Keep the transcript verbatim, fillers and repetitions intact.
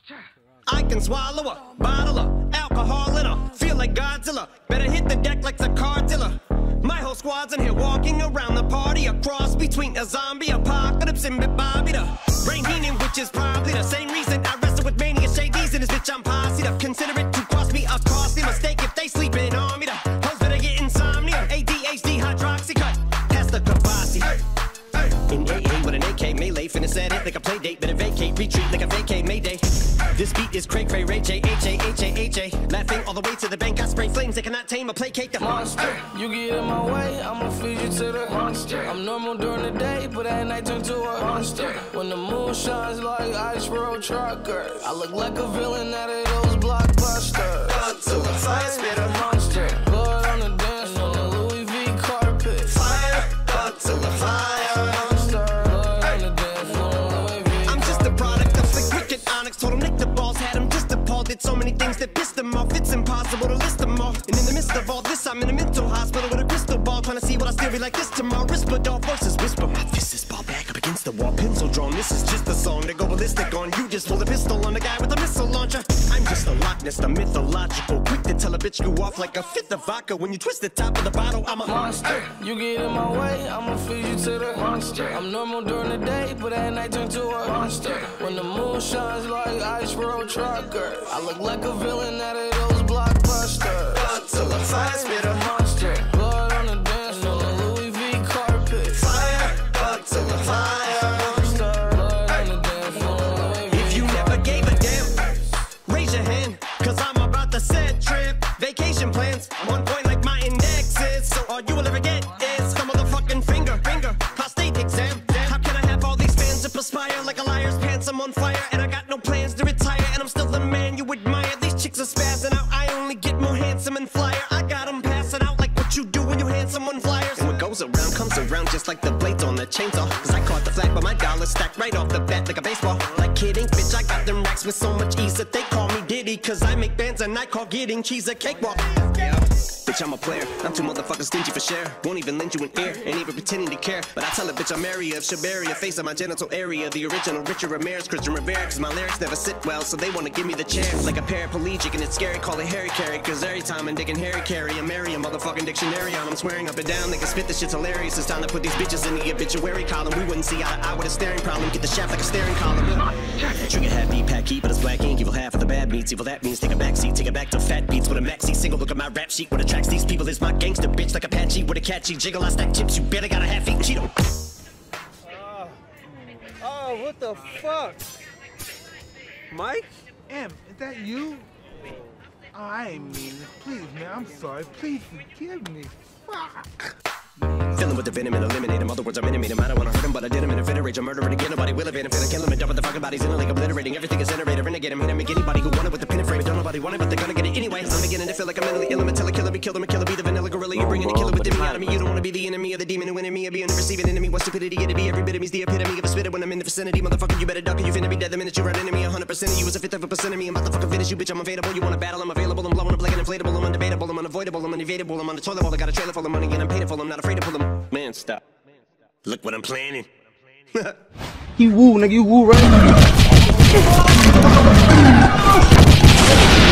I can swallow a bottle of alcohol in her. Feel like Godzilla. Better hit the deck like the car dealer. My whole squad's in here walking around the party. A cross between a zombie apocalypse and Bobby the Brain Heenan, which is probably the same reason I wrestle with mania shades in this bitch. I'm posse to consider it to cost me a costly mistake if they sleeping on me. The hoes better get insomnia. A D H D hydroxy cut. Pass the Kabasi. Hey, hey. In A A with an A K melee, finna set it like a play date. Better vacate, retreat like a vacate Mayday. This beat is cray cray Ray J H A H A H A. Laughing all the way to the bank. I spray flames they cannot tame or placate the monster. You get in my way, I'ma feed you to the monster. I'm normal during the day, but at night turn to a monster. When the moon shines like ice road truckers, I look like a villain out of those blockbusters. Up to the fire spitter monster. Blood on the dance floor, the Louis V carpet. Fire up to the fire monster. Blood on the dance floor, Louis V. I'm just a product of the cricket onyx. Told him Nick the balls had him just appalled. Did so many things that pissed him off. It's impossible to list them all. And in the midst of all this, I'm in a mental hospital with a crystal ball, trying to see what I still be like this tomorrow. Rispadol versus whisper. My fist is ball back up against the wall, pencil drawn. This is just a song to go ballistic on. You just pull a pistol on the guy with a missile launcher. I'm just a Loch Ness, the mythological, quick to tell a bitch you off like a fifth of vodka. When you twist the top of the bottle, I'm a monster. You get in my way, I'ma feed you to the monster. I'm normal during the day, but at night turn to a monster. When the moon shines like ice road truckers, I look like a villain out of those blockbusters. Up to the fire spitter monster. Blood on the dance floor, the Louis V carpet. Fire up to the fire monster. Blood on the dance floor, Louis V. If you never gave a damn, raise your hand, cause I'm about to set trip. Vacation plans, I'm on point like my index is. So all you will ever get is the motherfucking finger, finger, prostate exam. How can I have all these fans to perspire like a liar's pants? I'm on fire and I got no plans to retire, and I'm still the man you admire. These chicks are spazzing out, I only get more handsome and flyer. I got them passing out like what you do when you hand someone flyers. And what goes around comes around just like the blades on the chainsaw. Cause I caught the flag but my dollar stacked right off the bat like a baseball. Like kidding, bitch, I got them racks with so much ease that they call me Diddy. Cause I make bands and I call getting cheese a cakewalk. Yeah. Bitch, I'm a player, I'm too motherfucking stingy for share. Won't even lend you an ear, ain't even pretending to care. But I tell a bitch I'm area of Shabaria, face of my genital area. The original Richard Ramirez, Christian Rivera. Cause my lyrics never sit well, so they wanna give me the chair. Like a paraplegic and it's scary, call it Harry Carry. Cause every time I'm digging Harry Carry, I'm marry a motherfucking dictionary on. I'm swearing up and down, they can spit this shit's hilarious. It's time to put these bitches in the obituary column. We wouldn't see eye to eye with a staring problem. Get the shaft like a staring column. Trigger happy, packy, but it's black ink. Evil half of the bad meats. Evil that means take a backseat, take it back to fat beats with a maxi single. Look at my rap sheet. What attracts these people is my gangster bitch like Apache with a catchy jiggle. I stack chips, you better got a half eat Cheeto. Uh, oh, what the fuck? Mike? Em, is that you? Oh, I ain't mean it. Please, man, I'm sorry. Please forgive me. Fuck. Filling with the venom and eliminate him. Other words, I'm intimate him. I don't wanna hurt him, but I did him in a fit of rage. I'm murdering again. Nobody will evade him. Finna kill him and dump the fucking bodies in a lake, obliterating. Everything is iterator. Renegade him, hit him, make anybody who want it with the pin and frame. Don't nobody want it, but they're gonna get it anyway. I'm beginning to feel like I'm mentally ill. I'm a tell a killer, be killed him, a killer, be the vanilla gorilla. You're bringing the killer within me out of me. You don't wanna be the enemy of the demon who in me. I'll be a receiving enemy. What stupidity it'll be. Every bit of me's the epitome of a spitter when I'm in the vicinity. Motherfucker, you better duck or you finna be dead the minute you run into me. one hundred percent of you is a fifth of a percent of me. I'm about to fucking finish you, bitch. I'm available. You wanna battle? I'm available. I'm blowing up like an inflatable. I'm undebatable. I'm unavoidable. I'm unevadable. I'm on the toilet bowl. I got a trailer full of money and I'm paid for. I'm not afraid to pull them. Man, stop. Look what I'm planning. You woo, nigga, you woo right now.